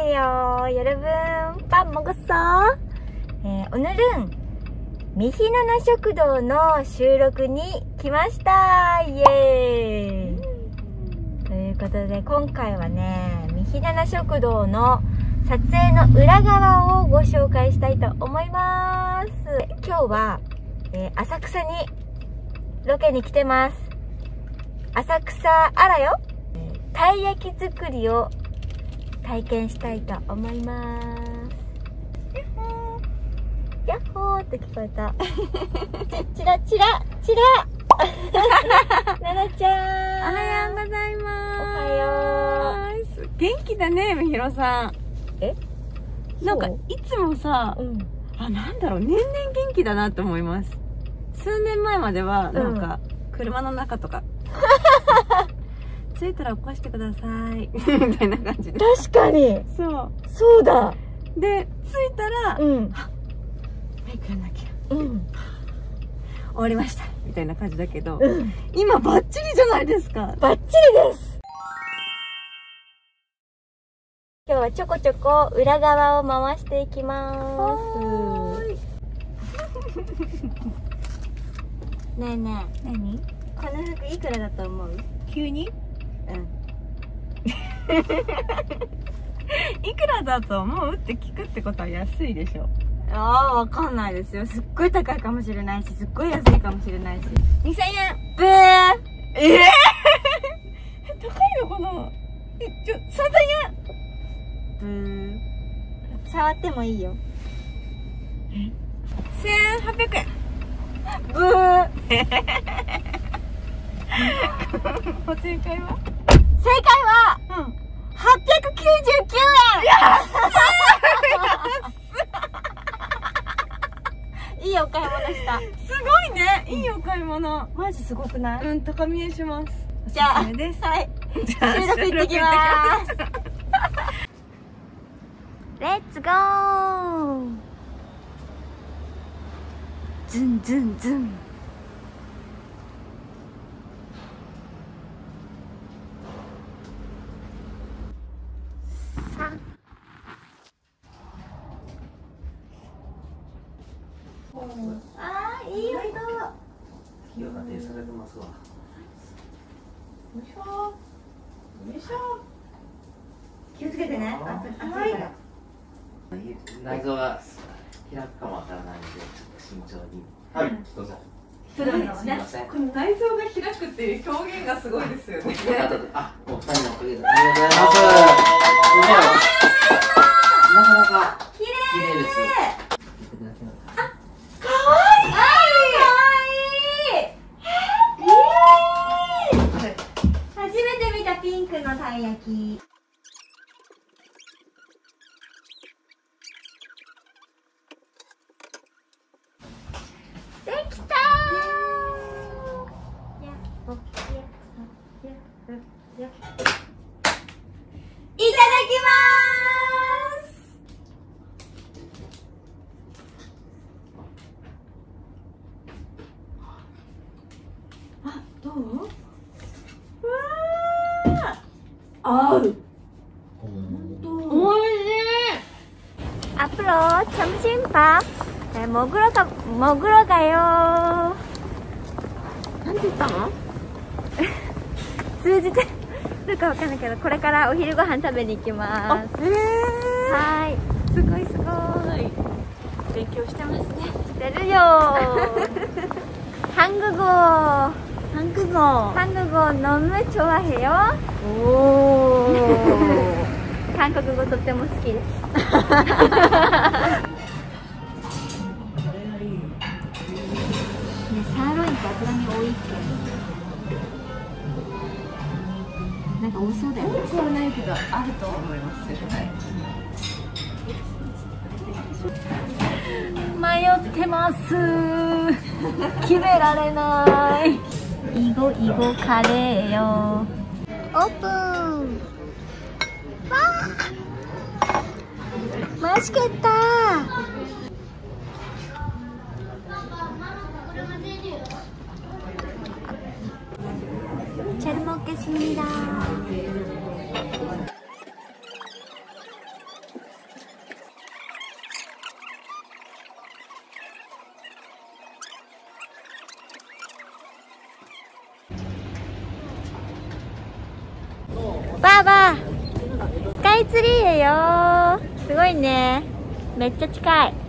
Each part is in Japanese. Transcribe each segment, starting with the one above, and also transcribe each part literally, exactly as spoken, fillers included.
안녕하세요 여러분. 밥 먹었어? 네, 오늘은 미히나나食堂の収録に来ました。イエーイということで、今回はね、ミヒナナ食堂の撮影の裏側をご紹介したいと思います。今日は、えー、浅草にロケに来てます。浅草あらよ、たい焼き作りを体験したいと思います。ヤッホーヤッホーって聞こえた。ちチラチラチラななちゃん、 おはようございます。 おはよう。元気だね、みひろさん。 えなんかいつもさ、 うん、 あ、なんだろう、年々元気だなって思います。数年前まではなんか、うん、車の中とか着いたら起こしてくださいみたいな感じで。 確かにそうそうだ。 で着いたら、うん、メイクやんなきゃ、うん、終わりましたみたいな感じだけど、うん、今バッチリじゃないですか。 バッチリです。今日はちょこちょこ裏側を回していきます。ねえねえ、何？この服いくらだと思う？ 急に？ うん。 いくらだと思うって聞くってことは安いでしょ。 ああ、わかんないですよ。すっごい高いかもしれないし、すっごい安いかもしれないし。にせんえん。ブー。 ええー、高いのかな？え、ちょ、さんぜんえん。 ブー。触ってもいいよ。 え？せんはっぴゃくえん。 ブー。 正解は？ 正解は、うん、はっぴゃくきゅうじゅうきゅうえん。いいお買い物した。 すごいね、いいお買い物。 マジすごくない？ うん、高見えします。 じゃあ、はい、 じゃあ収録行ってきます。レッツゴー。ズンズンズン。あー、いい音。 火が固定されてますわ。よいしょよいしょ。気をつけてね。熱いから。 内臓が開くかもわからないので、ちょっと慎重に。はい、どうぞ。 すみません。この内臓が開くっていう表現がすごいですよね。 あ、もう二人のおかげでありがとうございます。なかなか綺麗です。 ピンクのたい焼き。できたー。いただきます。 あ、どう？合う。おいしい。 앞으로 점심밥 먹으러 가 먹으러 가요. なんて言ったの？ 通じてるかわかんないけど、これからお昼ご飯食べに行きます。 へえ。 はい。 すごいすごい。勉強してますね。 してるよ。한국어 한국어 한국어 너무 좋아해요. 오. 한국어 とっても好きです。ね、サーロインって脂身多いっけ？なんか多そうだよね。 多くはないけどあると思います絶対。迷ってます。決められない。 イゴイゴカレーよ。オープン。わあ。맛있겠다。잘 먹겠습니다. ばあばスカイツリーへよ。すごいね、めっちゃ近い。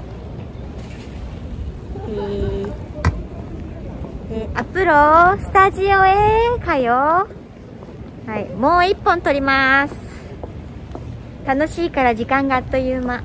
えー、アプロスタジオへかよ。はい、もう一本撮ります。楽しいから時間があっという間。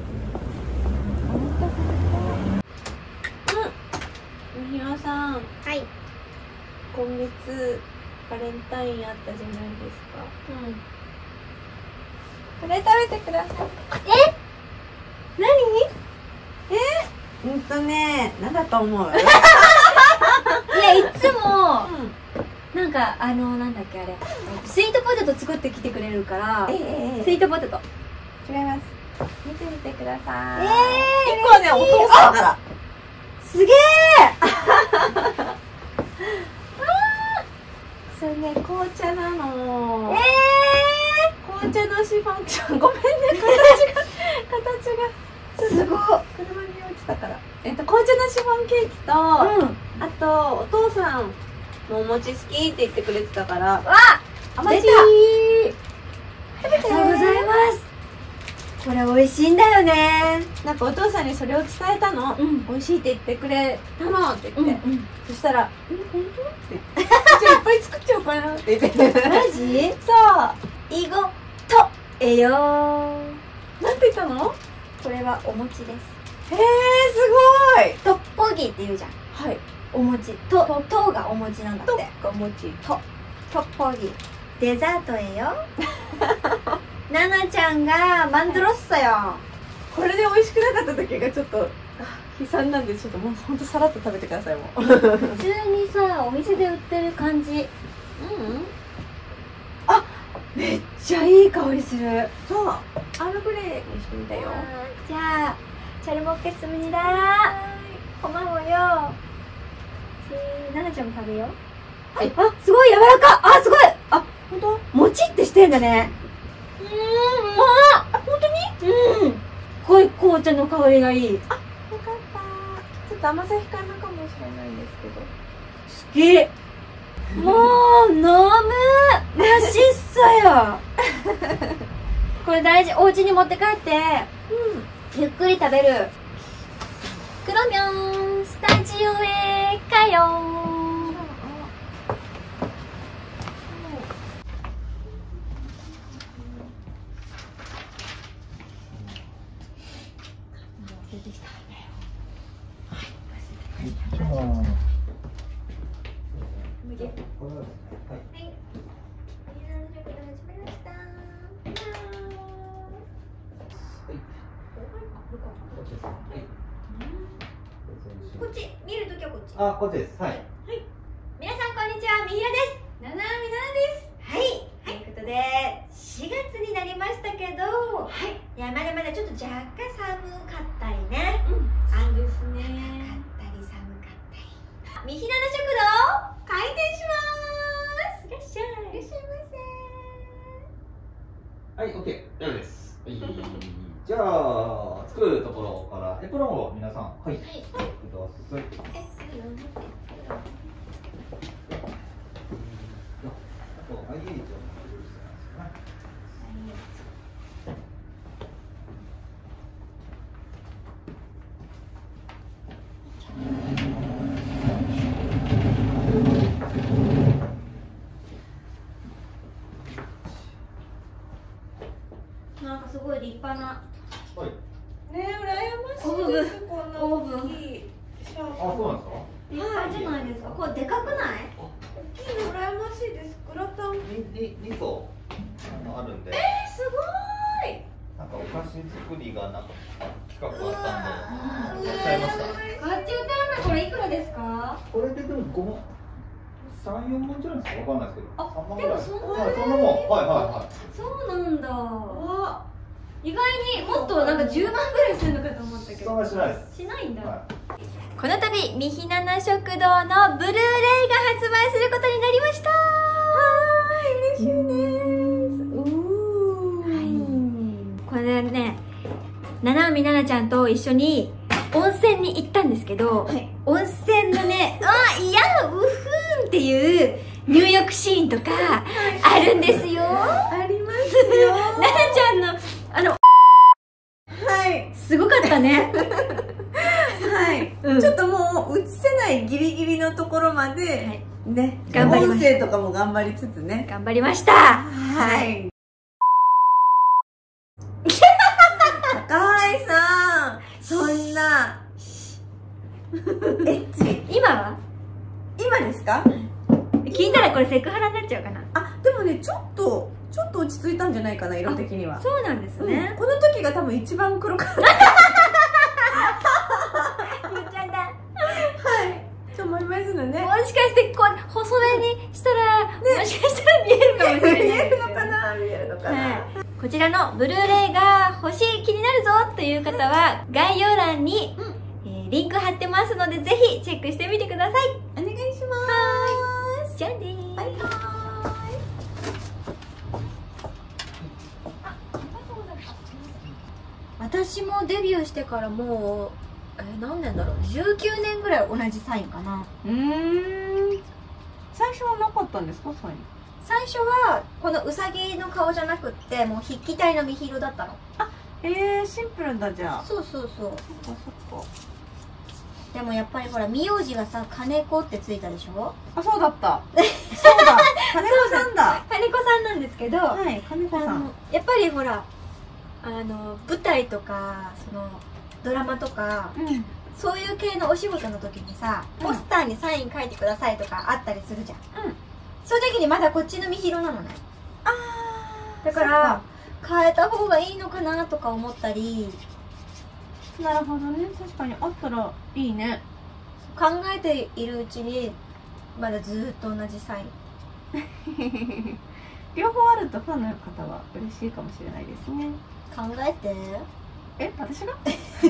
みひろさん、 はい、 今月バレンタインあったじゃないですか。 うん、 これ食べてください。 え、何？ えうんとね、なんだと思う？ いや、いつも、 うん、 なんかあのなんだっけあれ、スイートポテト作ってきてくれるから、 えええスイートポテト。 違います。見てみてください。 えー、一個はね、お父さんから。 すげえ。 それね、紅茶なの。 えー、紅茶のシフォンちゃん、ごめんね、形が形がすごい。 車に落ちたから。えっと紅茶のシフォンケーキと、 うん、 あとお父さんもお餅好きって言ってくれてたから。 わ、 甘い。 出た。ありがとうございます。これ美味しいんだよね。 なんかお父さんにそれを伝えたの。 うん、 美味しいって言ってくれたのって言って、 うんうん、 そしたら「うん本当?」って言って「じゃあいっぱい作っちゃおうかな」って言ってマジ？ そういごとえよー。 なんて言ったの？ これはお餅です。 へえ、すごい。 トッポギって言うじゃん。 はい、 お餅ととがお餅なんだって。 お餅とトッポギデザートへよ。ななちゃんがマンドロッソよ。 これで美味しくなかった時がちょっと悲惨なんで、ちょっともうほんとさらっと食べてください。もう普通にさ、お店で売ってる感じ。 うん、 あ、めっちゃいい香りする。 そう、アールグレイにしてみたよ。 じゃあチャルモッケスムニダーコマモよ。ななちゃんも食べよう。はい、あ、すごい柔らか。あ、すごい。あ、 本当？ もちってしてんだね。うーん、うまっ。 あ、本当に？ うん、すごい紅茶の香りがいい。 あ、よかった。ちょっと甘さ控えめかもしれないんですけど。 好き。もう飲む。マシっそよ。これ大事。お家に持って帰って、うん、ゆっくり食べる。クロミョンスタジオへかよー。こっち見るときはこっち。 あ、こっちです。はい。 はい。皆さんこんにちは、みひろです。ななみななです。はい。ということでしがつになりましたけど、はい。いやまだまだちょっと若干寒かったりね。うん。そうですね。暖かったり寒かったり。みひなの食堂開店します。いらっしゃい。いらっしゃいませ。 はい、オッケー、大丈夫です。はい。じゃあ作るところからエプロンを皆さん、はい。はい。ください。あとアイエイチを用意してますね。 なんかすごい立派な。 はい。 ね、羨ましいです。こんな大きいシャあ、そうなんですか。 立派じゃないですか。これでかくない？ 大きいの羨ましいです。グラタン。 に、に層あのあるんで。 えー、すごい。 なんかお菓子作りがなんか企画あったんで、やっちゃいました。 買っちゃったんだ。これいくらですか？ これででもごまん、三四万じゃないですか。わかんないですけど。 あ、 三万でもそんなに。 はい、そんなもん。はいはいはい。 そうなんだ。 わ、 意外にもっとなんかじゅうまんぐらいするのかと思ったけど。 そんなしないです。 しないんだ。 はい、 この度みひなな食堂のブルーレイが発売することになりました。 はい、嬉しいです。おー。はい。これね、ななみななちゃんと一緒に温泉に行ったんですけど、はい、温泉のね、あ、いや、うふーんっていう入浴シーンとか、ああるんですよ。 ありますよ。 ななちゃんのあのはいすごかったね。 はい、うん、ちょっともう映せないギリギリのところまで、はい、ね、 頑張りました。 音声とかも頑張りつつね、 頑張りました。 はい。高井さん、そんなエッチ。 今は？ 今ですか？ 聞いたらこれセクハラになっちゃうかな。 あ、でもね、ちょっとちょっと落ち着いたんじゃないかな、色的には。 そうなんですね、 うん、この時が多分一番黒かった。 言っちゃった。 はい、と思いますのね。 もしかしてこう細めにしたら、ね、もしかしたら見えるかもしれない。 見えるのかな、見えるのかな、はい、 こちらのブルーレイが欲しい、気になるぞという方は概要欄に、うん、えー、リンク貼ってますので、ぜひチェックしてみてください。 お願いします。 じゃあねー、バイバーイ。私もデビューしてからもうえー、何年だろう、じゅうきゅうねんぐらい同じサインかな。 うーん、最初はなかったんですか、サイン？ 最初はこのウサギの顔じゃなくって、もう筆記体のみひろだったの。 あ、えー、シンプルだ。じゃあそうそうそう。 そっかそっか。 でもやっぱりほら、名字がさ、金子ってついたでしょ。 あ、そうだったそうだ、金子さんだ。 金子さんなんですけど、 はい、金子さん。 やっぱりほら、あの舞台とかそのドラマとか、うん、そういう系のお仕事の時にさ、ポスターにサイン書いてくださいとかあったりするじゃん、うん、そういう時にまだこっちのみひろなのね。あー、だから変えた方がいいのかなとか思ったり。 なるほどね、確かにあったらいいね。 考えているうちにまだずっと同じサイン両方あるとファンの方は嬉しいかもしれないですね。 考えて。 え、私が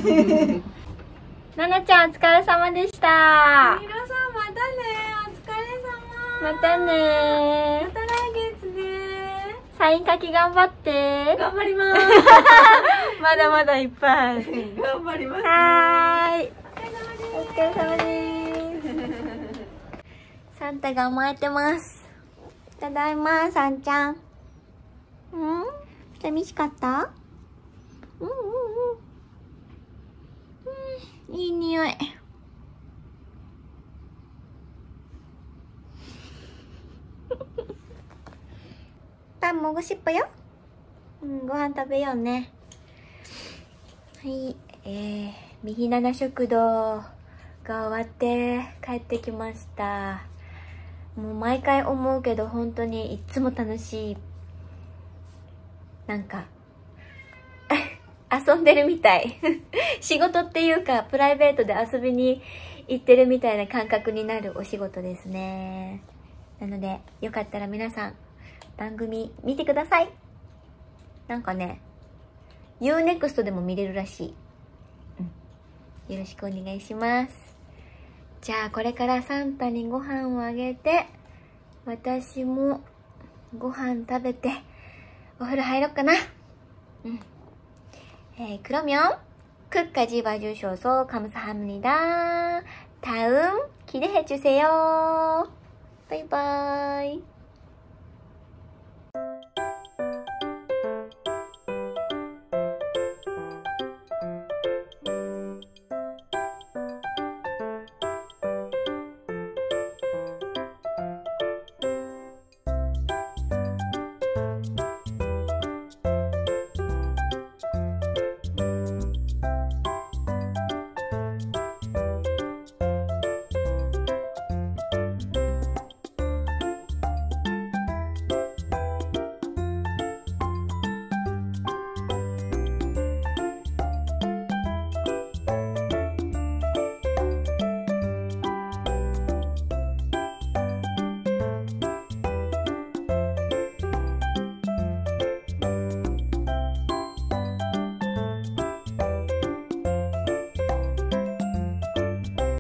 ななちゃんお疲れ様でした。 みろさんまたね、お疲れ様。 またね、 また来月ね。 サイン書き頑張って。 頑張りますまだまだいっぱい頑張ります。 はーい、お疲れ様です。サンタが甘えてます。ただいま、さんちゃん。うん？寂しかった？うんうんうん。うん、いい匂い。パンもごしっぽよ。うん、ご飯食べようね。はい、えー、みひなな食堂が終わって帰ってきました。もう毎回思うけど、本当にいつも楽しい。なんか遊んでるみたい仕事っていうかプライベートで遊びに行ってるみたいな感覚になるお仕事ですね。なのでよかったら皆さん番組見てください。なんかね ユーネクスト でも見れるらしい、うん、よろしくお願いします。じゃあこれからサンタにご飯をあげて、私もご飯食べてお風呂入ろっかな。うん。네, 그러면 끝까지 봐주셔서 감사합니다. 다음 기대해주세요. 바이바이.